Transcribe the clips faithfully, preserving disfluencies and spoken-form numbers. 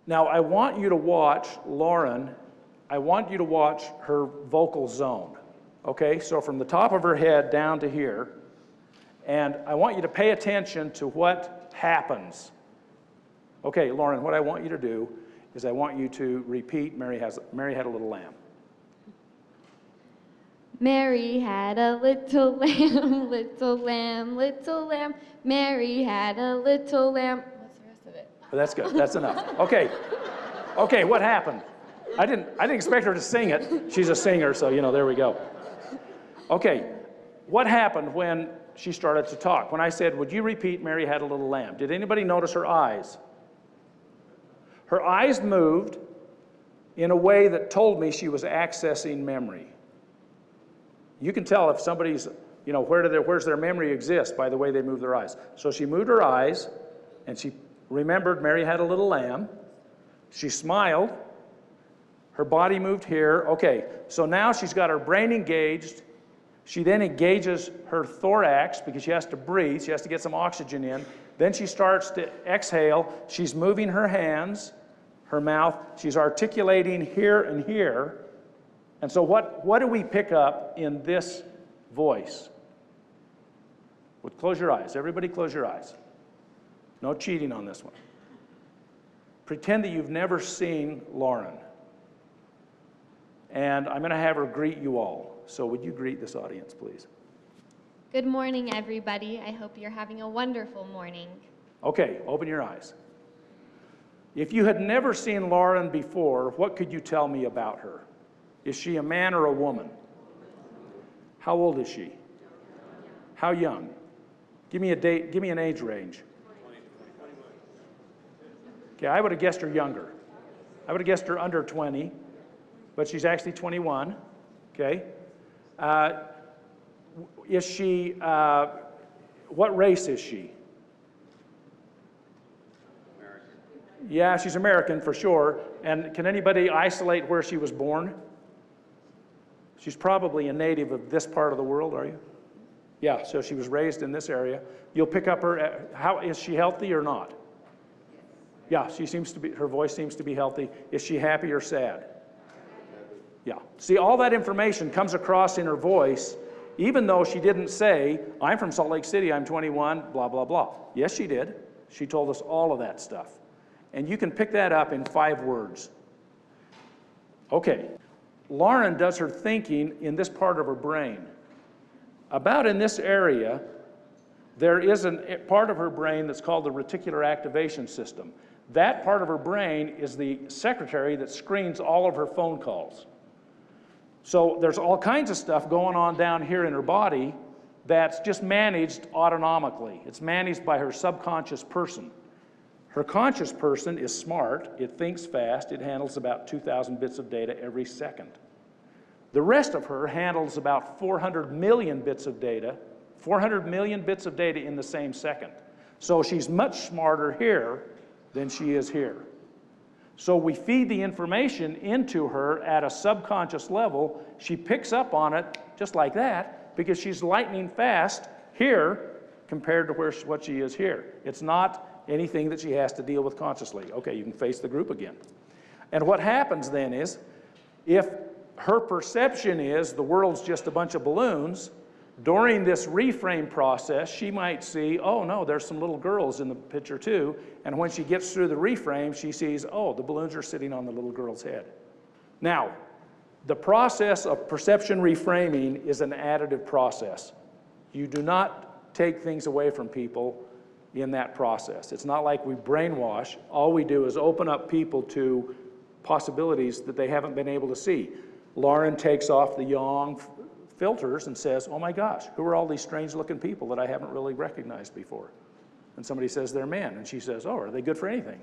Now, I want you to watch Lauren. I want you to watch her vocal zone. Okay, so from the top of her head down to here, and I want you to pay attention to what happens. Okay, Lauren, what I want you to do is I want you to repeat Mary, has, Mary Had a Little Lamb. Mary had a little lamb, little lamb, little lamb. Mary had a little lamb. What's the rest of it? Well, that's good. That's enough. Okay. Okay, what happened? I didn't, I didn't expect her to sing it. She's a singer, so, you know, there we go. Okay, what happened when she started to talk? When I said, would you repeat Mary Had a Little Lamb? Did anybody notice her eyes? Her eyes moved in a way that told me she was accessing memory. You can tell if somebody's, you know, where do their, where's their memory exist by the way they move their eyes. So she moved her eyes, and she remembered Mary Had a Little Lamb. She smiled. Her body moved here. Okay, so now she's got her brain engaged. She then engages her thorax because she has to breathe. She has to get some oxygen in. Then she starts to exhale. She's moving her hands, her mouth. She's articulating here and here. And so what, what do we pick up in this voice? Well, close your eyes. Everybody close your eyes. No cheating on this one. Pretend that you've never seen Lauren. And I'm going to have her greet you all. So would you greet this audience, please? Good morning, everybody. I hope you're having a wonderful morning. Okay, open your eyes. If you had never seen Lauren before, what could you tell me about her? Is she a man or a woman? How old is she? How young? Give me a date, give me an age range. Okay, I would have guessed her younger. I would have guessed her under twenty, but she's actually twenty-one, okay? Uh, is she, uh, what race is she? American. Yeah, she's American for sure. And can anybody isolate where she was born? She's probably a native of this part of the world, are you? Yeah, so she was raised in this area. You'll pick up her, how, is she healthy or not? Yeah, she seems to be, her voice seems to be healthy. Is she happy or sad? Yeah, see, all that information comes across in her voice, even though she didn't say, I'm from Salt Lake City, I'm twenty-one, blah, blah, blah. Yes, she did. She told us all of that stuff. And you can pick that up in five words. Okay. Lauren does her thinking in this part of her brain. About in this area, there is a part of her brain that's called the reticular activation system. That part of her brain is the secretary that screens all of her phone calls. So there's all kinds of stuff going on down here in her body that's just managed autonomically. It's managed by her subconscious person. Her conscious person is smart, it thinks fast, it handles about two thousand bits of data every second. The rest of her handles about four hundred million bits of data, four hundred million bits of data in the same second. So she's much smarter here than she is here. So we feed the information into her at a subconscious level. She picks up on it just like that because she's lightning fast here compared to where, what she is here. It's not anything that she has to deal with consciously. Okay, you can face the group again. And what happens then is, if her perception is the world's just a bunch of balloons, during this reframe process, she might see, oh no, there's some little girls in the picture too. And when she gets through the reframe, she sees, oh, the balloons are sitting on the little girl's head. Now, the process of perception reframing is an additive process. You do not take things away from people in that process. It's not like we brainwash. All we do is open up people to possibilities that they haven't been able to see. Lauren takes off the yawn filters and says, oh my gosh, who are all these strange looking people that I haven't really recognized before? And somebody says they're men, and she says, oh, are they good for anything?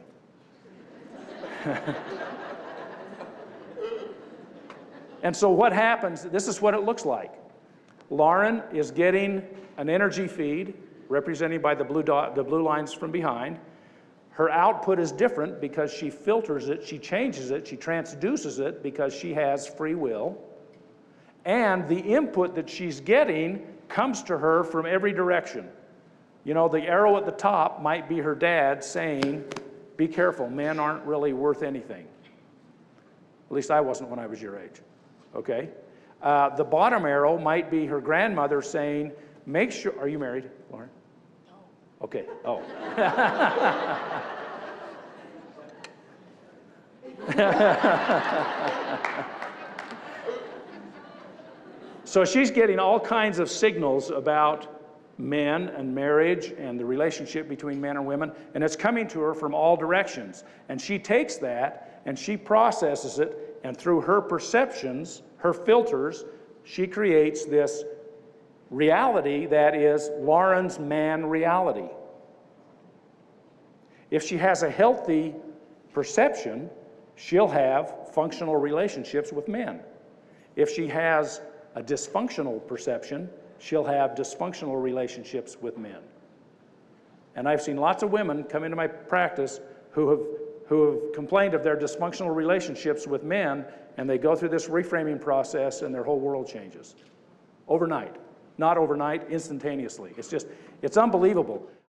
And so what happens, this is what it looks like. Lauren is getting an energy feed represented by the blue dot, the blue lines from behind. Her output is different because she filters it, she changes it, she transduces it because she has free will. And the input that she's getting comes to her from every direction. You know, the arrow at the top might be her dad saying, be careful. Men aren't really worth anything. At least I wasn't when I was your age. Okay? Uh, the bottom arrow might be her grandmother saying, make sure, are you married, Lauren? No. Okay, oh. So she's getting all kinds of signals about men and marriage and the relationship between men and women, and it's coming to her from all directions. And she takes that and she processes it, and through her perceptions, her filters, she creates this reality that is Lauren's man reality. If she has a healthy perception, she'll have functional relationships with men. If she has a dysfunctional perception, she'll have dysfunctional relationships with men. And I've seen lots of women come into my practice who have, who have complained of their dysfunctional relationships with men, and they go through this reframing process and their whole world changes. Overnight. Not overnight, instantaneously. It's just, it's unbelievable.